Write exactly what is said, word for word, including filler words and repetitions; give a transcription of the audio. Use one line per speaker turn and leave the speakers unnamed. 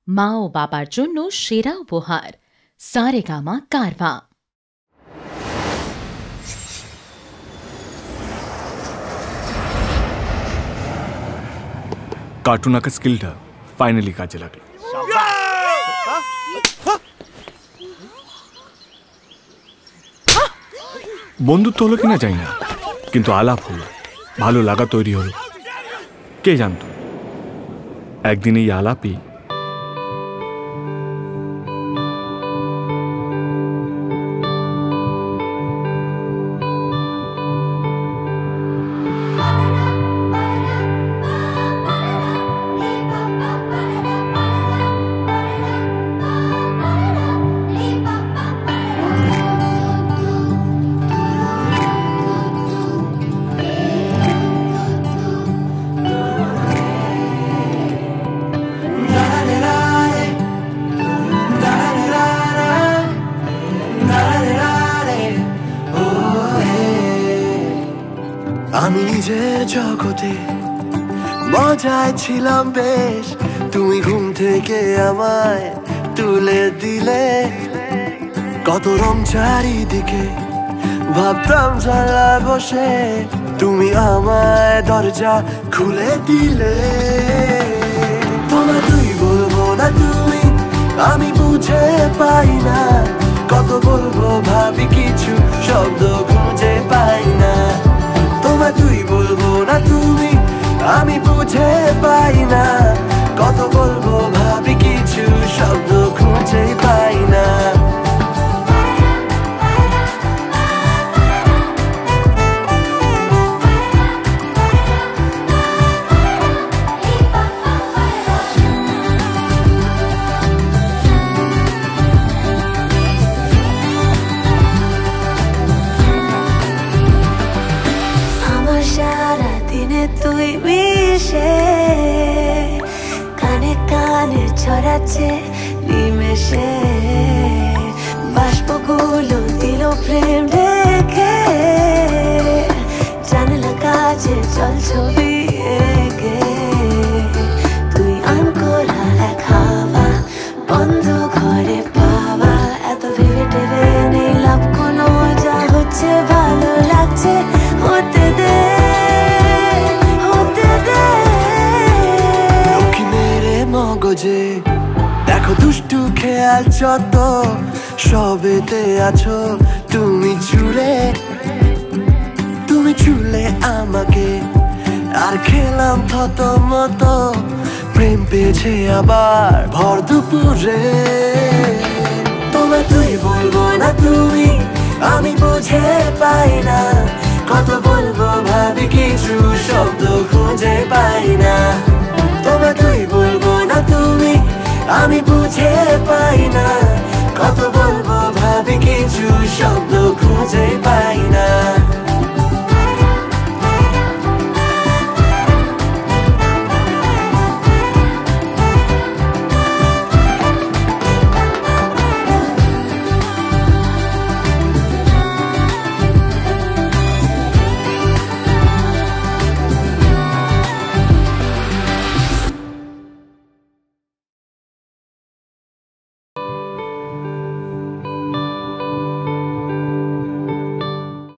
মা ও বাবার জন্য সেরা উপহার সারেগামা কারভা।
कार्टून आका स्किलটা ফাইনালি কাজে লাগলো। বন্ধুত্ব হলো কিনা জানি না, কিন্তু আলাপ হলো, ভালো লাগা তৈরি হলো। কে জানতো একদিন এই আলাপই
আমি নিজের জগতে মজায় ছিলাম বেশ, তুমি ঘুম থেকে আমায় তুলে দিলে। কত রং চারিদিকে ভাবতাম জানলায় বসে, তুমি আমায় দরজা খুলে দিলে। তোমায় তুই বলবো না তুমি, আমি বুঝে পাই না। কত বলবো ভাবি কিছু শব্দ খুঁজে পাই না। তোমায় তুই বলবো না তুমি, আমি বুঝে পাই না। কত বলবো ভাবি কিছু শব্দ খুঁজে পাই না।
তুই মিশে কানে কানে ছড়াচ্ছে নিমেষে, বাষ্পগুলো দিল প্রেম ঢেকে, জানলা কাছে জল ছবি এঁকে। তুই আনকোরা এক হাওয়া, বন্ধ ঘরে পাওয়া, এত ভেবে টেবে নেই লাভ কোনো, যা হচ্ছে ভালো লাগছে হতে দে।
মগজে দেখো দুষ্টু খেয়াল যত, সবেতে আছো তুমি চুলে। তুমি চুলে আমাকে আর খেলাম থত মতো, প্রেম পেয়েছে আবার ভর দুপুরে। তোমায় তুই বলবো না তুমি, আমি বুঝে পাই না। কত বলবো ভাবি কিছু শব্দ খুঁজে পাই না।